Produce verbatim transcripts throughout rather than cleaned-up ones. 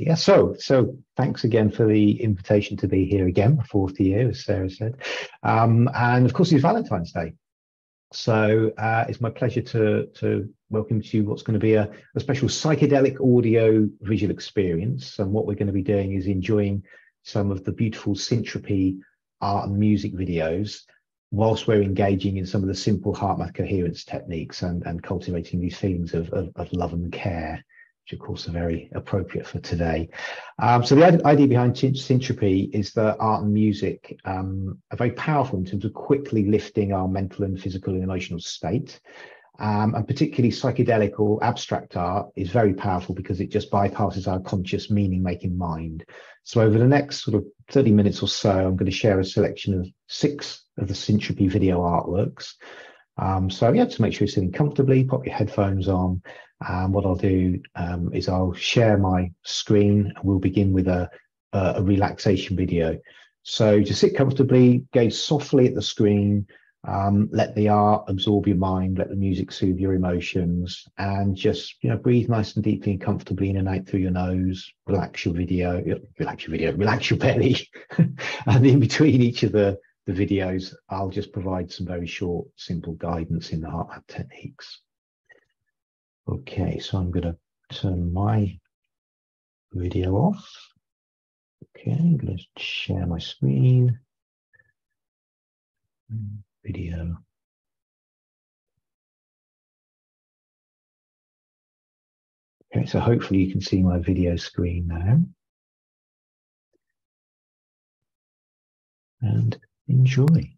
Okay, yeah, so so thanks again for the invitation to be here again, my fourth year, as Sarah said. Um, and of course, it's Valentine's Day. So uh, it's my pleasure to, to welcome to you what's going to be a, a special psychedelic audio visual experience. And what we're going to be doing is enjoying some of the beautiful Syntropy art and music videos, whilst we're engaging in some of the simple HeartMath coherence techniques and, and cultivating these feelings of, of, of love and care, which of course are very appropriate for today. Um, so the idea behind Syntropy is that art and music um, are very powerful in terms of quickly lifting our mental and physical and emotional state. Um, and particularly psychedelic or abstract art is very powerful because it just bypasses our conscious meaning-making mind. So over the next sort of thirty minutes or so, I'm going to share a selection of six of the Syntropy video artworks. Um, so yeah, to make sure you're sitting comfortably, pop your headphones on. And what I'll do um, is I'll share my screen. We'll begin with a, a, a relaxation video. So just sit comfortably, gaze softly at the screen, um, let the art absorb your mind, let the music soothe your emotions, and just, you know, breathe nice and deeply and comfortably in and out through your nose. Relax your video, relax your video, relax your belly. And in between each of the, the videos, I'll just provide some very short, simple guidance in the HeartMath techniques. Okay, so I'm going to turn my video off. Okay, I'm going to share my screen. Video. Okay, so hopefully you can see my video screen now. And enjoy.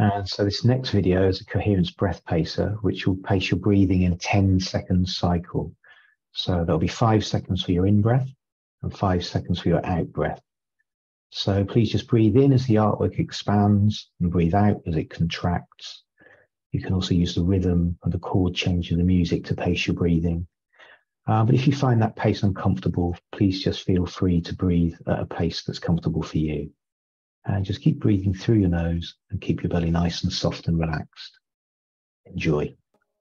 And so this next video is a coherence breath pacer, which will pace your breathing in a ten second cycle. So there'll be five seconds for your in breath and five seconds for your out breath. So please just breathe in as the artwork expands and breathe out as it contracts. You can also use the rhythm and the chord change of the music to pace your breathing. Uh, but if you find that pace uncomfortable, please just feel free to breathe at a pace that's comfortable for you. And just keep breathing through your nose and keep your belly nice and soft and relaxed. Enjoy.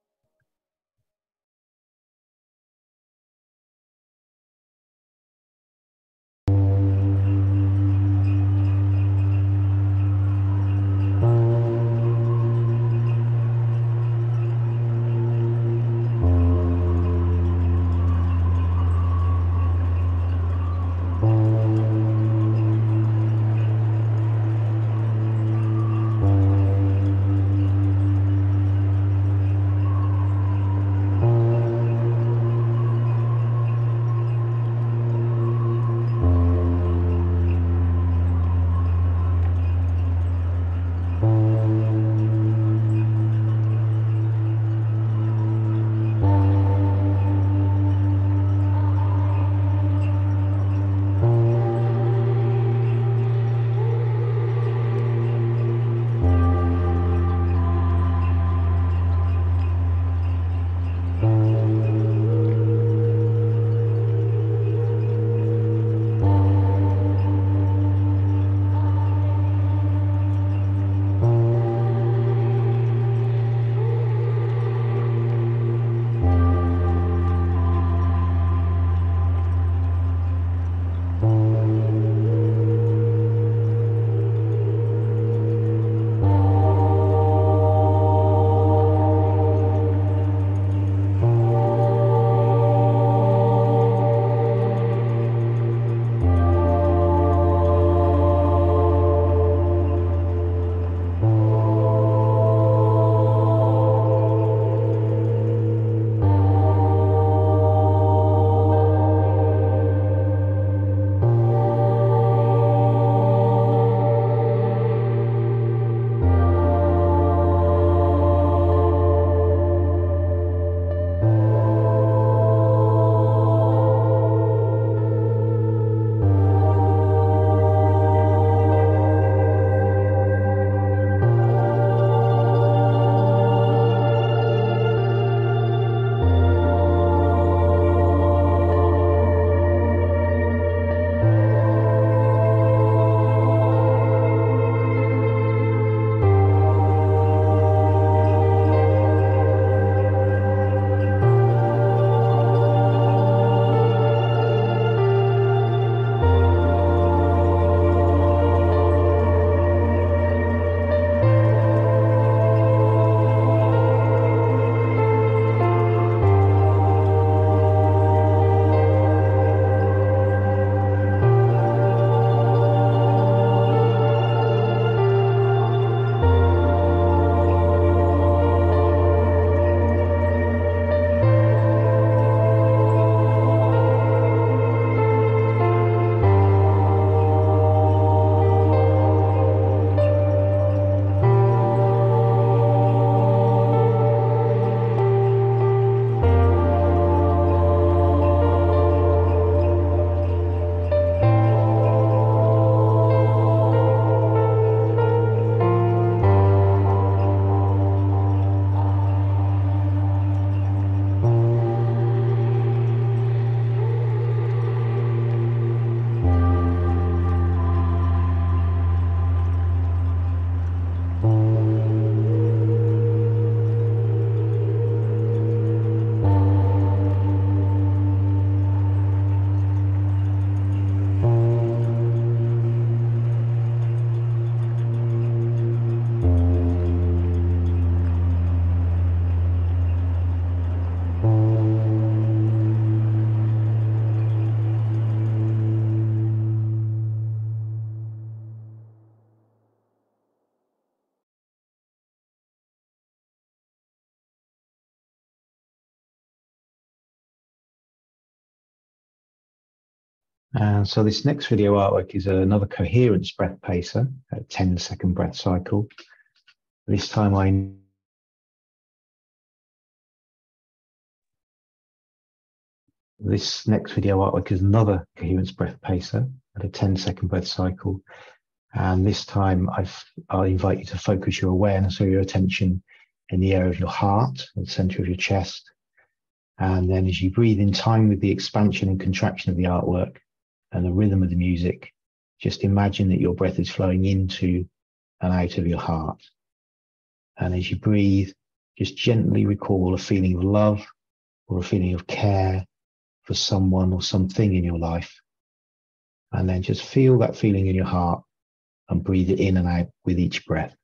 And so this next video artwork is another coherence breath pacer, a ten second breath cycle. This time I This next video artwork is another Coherence breath pacer at a ten second breath cycle. And this time I've, I'll invite you to focus your awareness or your attention in the area of your heart, the center of your chest. And then as you breathe in time with the expansion and contraction of the artwork and the rhythm of the music, just imagine that your breath is flowing into and out of your heart. And as you breathe, just gently recall a feeling of love or a feeling of care for someone or something in your life. And then just feel that feeling in your heart and breathe it in and out with each breath.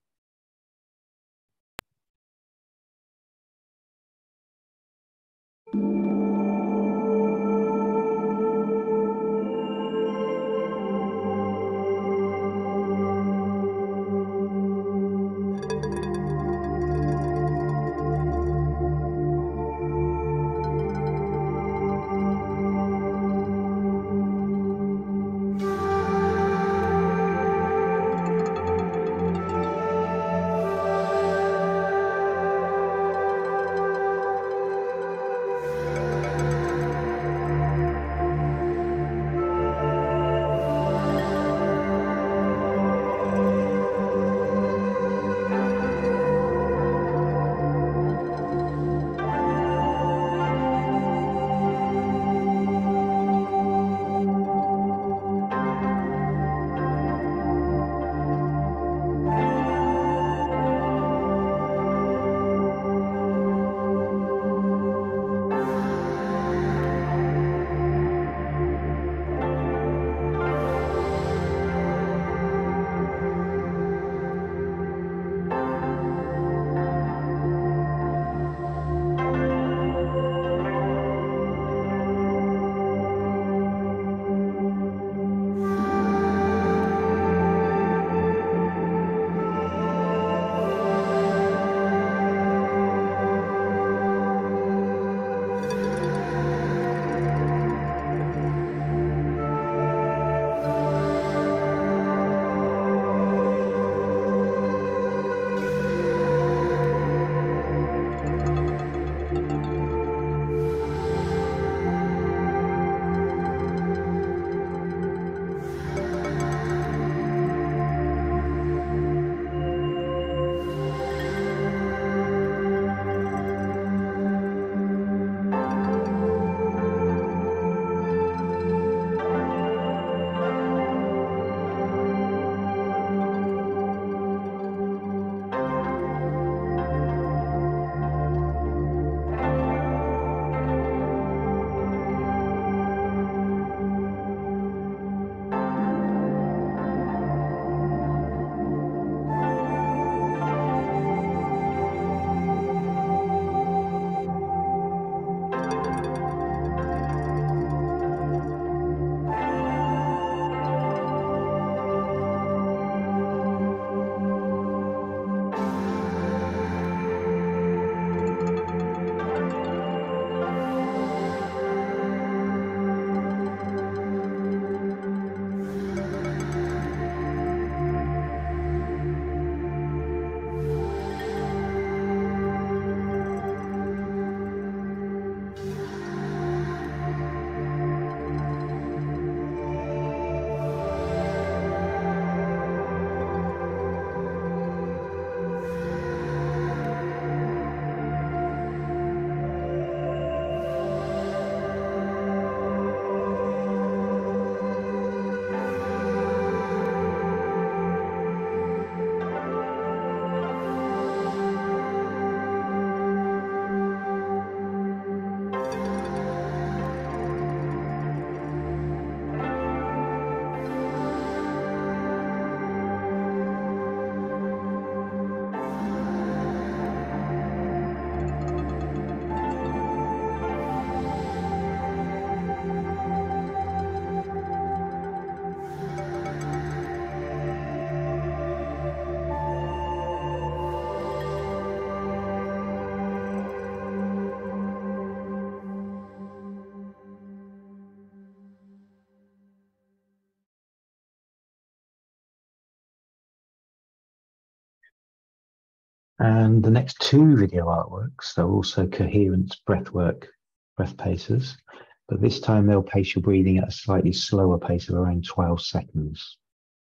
And the next two video artworks are also Coherence Breathwork breath pacers, but this time they'll pace your breathing at a slightly slower pace of around twelve seconds.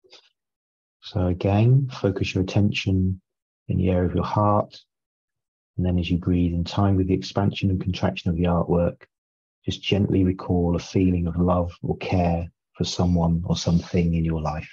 So again, focus your attention in the area of your heart, and then as you breathe in time with the expansion and contraction of the artwork, just gently recall a feeling of love or care for someone or something in your life.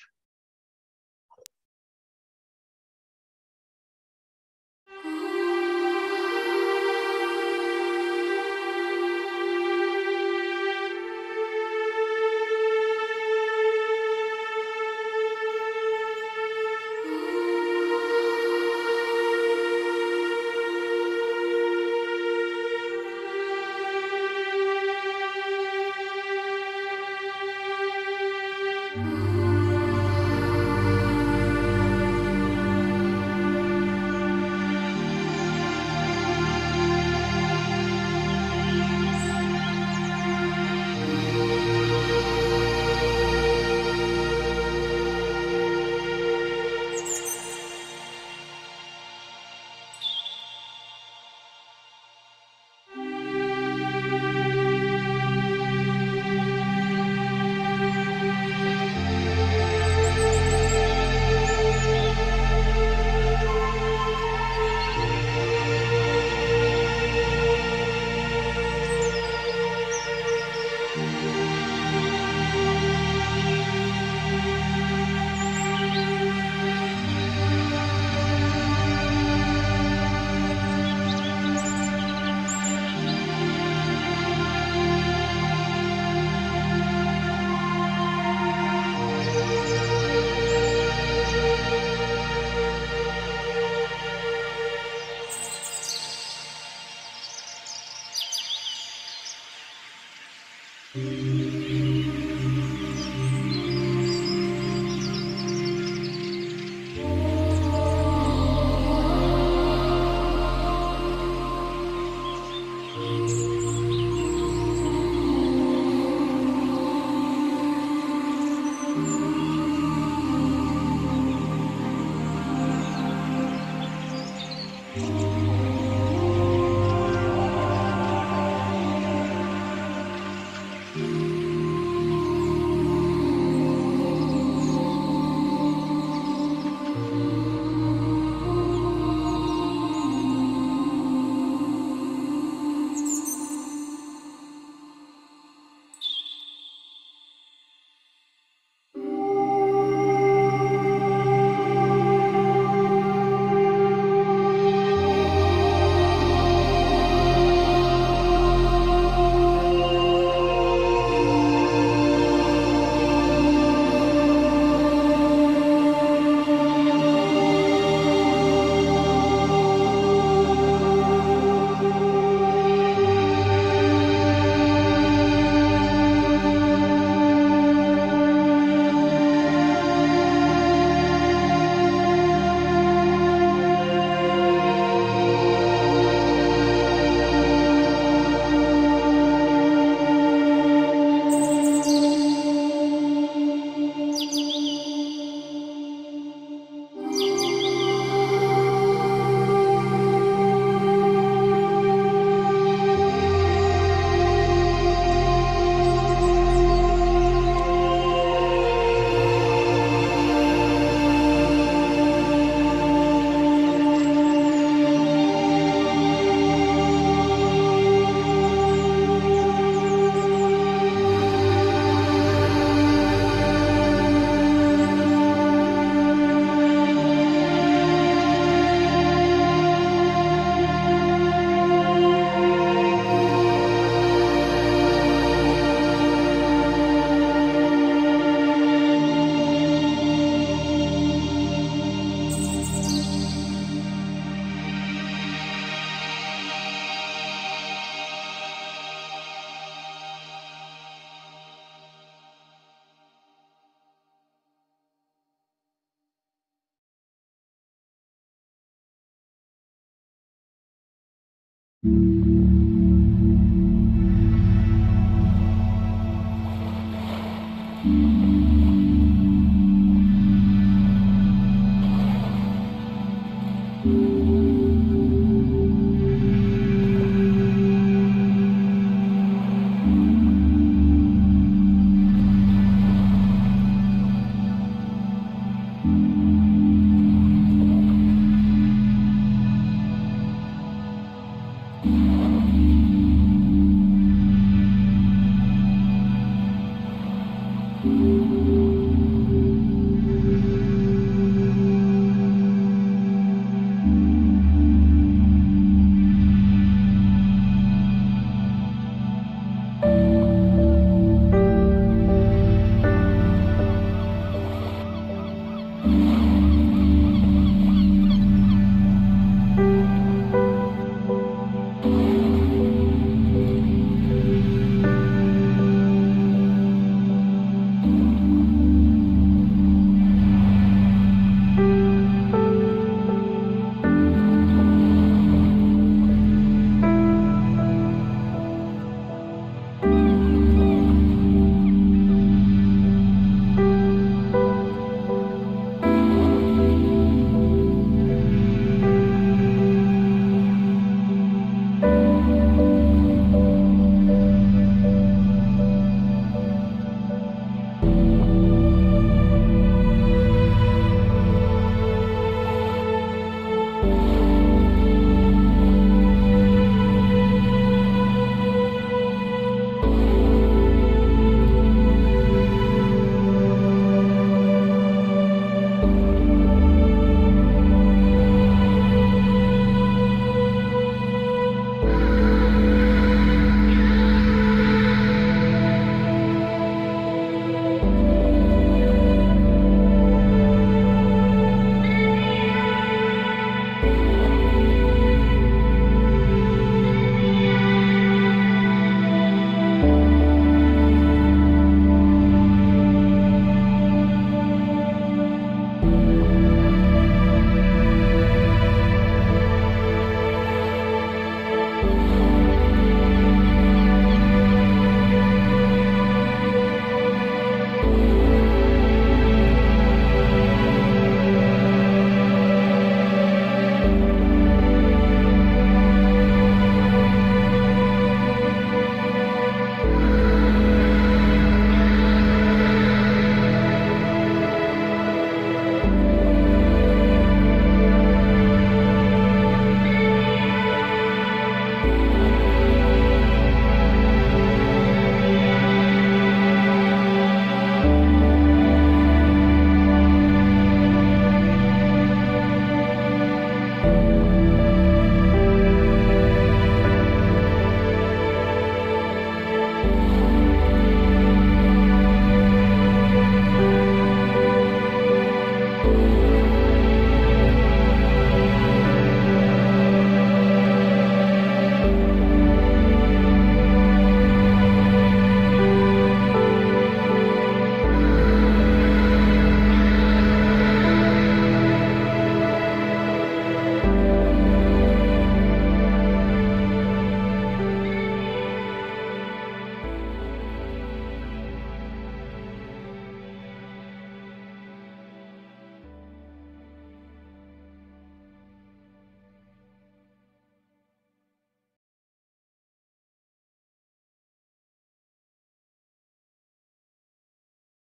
Thank you.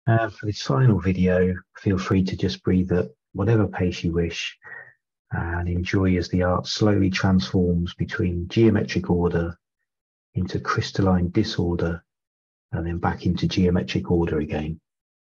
Uh, for this final video, feel free to just breathe at whatever pace you wish and enjoy as the art slowly transforms between geometric order into crystalline disorder and then back into geometric order again.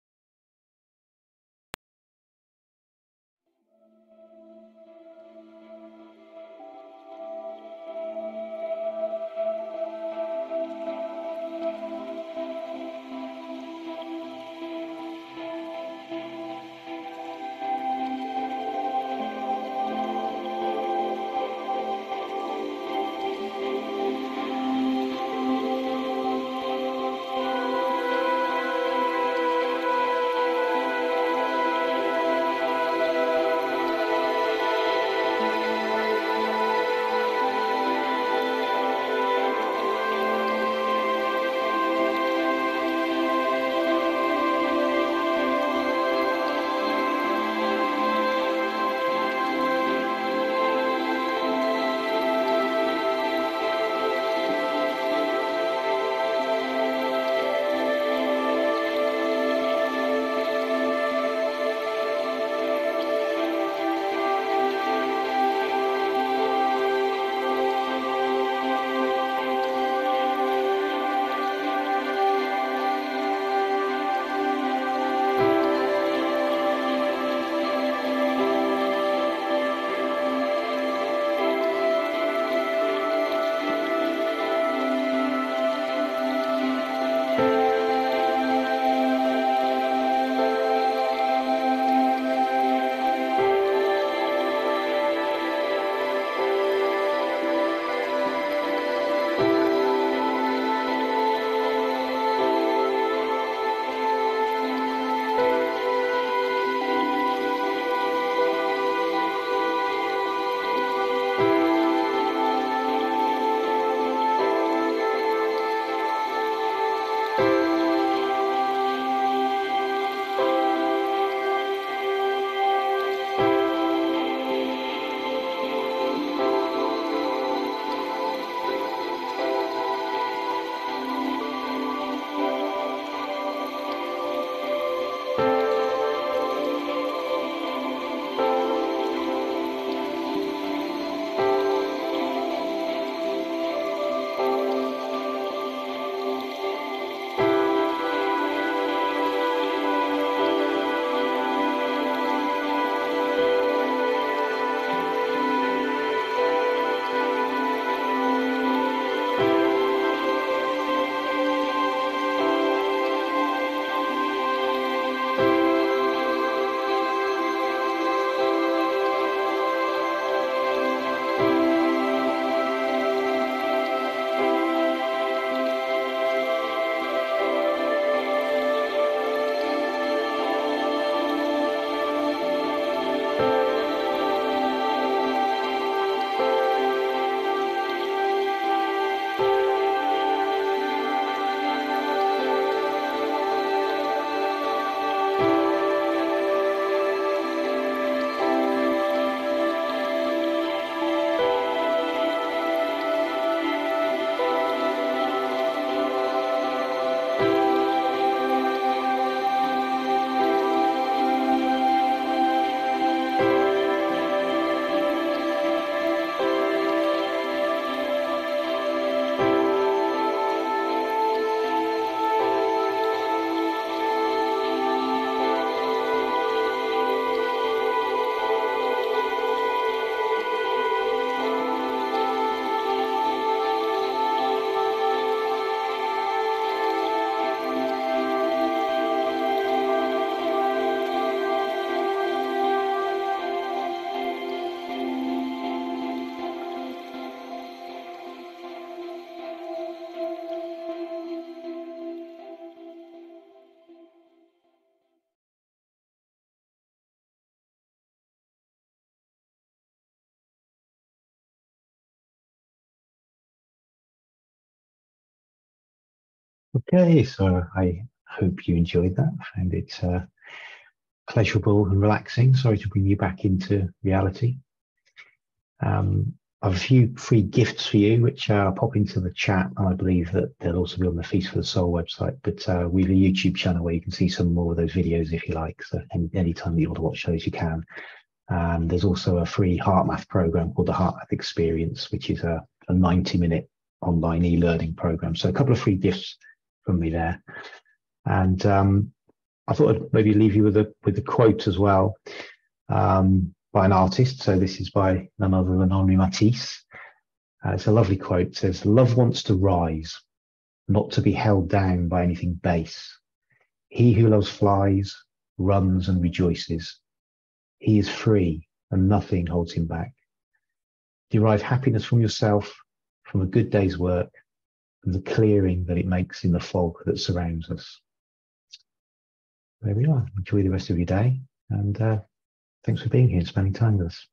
Okay, so I hope you enjoyed that. I found it uh, pleasurable and relaxing. Sorry to bring you back into reality. Um, I have a few free gifts for you, which uh, I'll pop into the chat, and I believe that they'll also be on the Feast for the Soul website. But uh, we have a YouTube channel where you can see some more of those videos if you like. So any, anytime that you want to watch those, you can. Um, there's also a free HeartMath program called the HeartMath Experience, which is a, a ninety minute online e-learning program. So a couple of free gifts from me there. And um, I thought I'd maybe leave you with a with a quote as well, um, by an artist. So this is by none other than Henri Matisse. Uh, it's a lovely quote. It says, "Love wants to rise, not to be held down by anything base. He who loves flies, runs and rejoices. He is free and nothing holds him back. Derive happiness from yourself, from a good day's work, and the clearing that it makes in the fog that surrounds us." There we are. Enjoy the rest of your day, and uh, thanks for being here and spending time with us.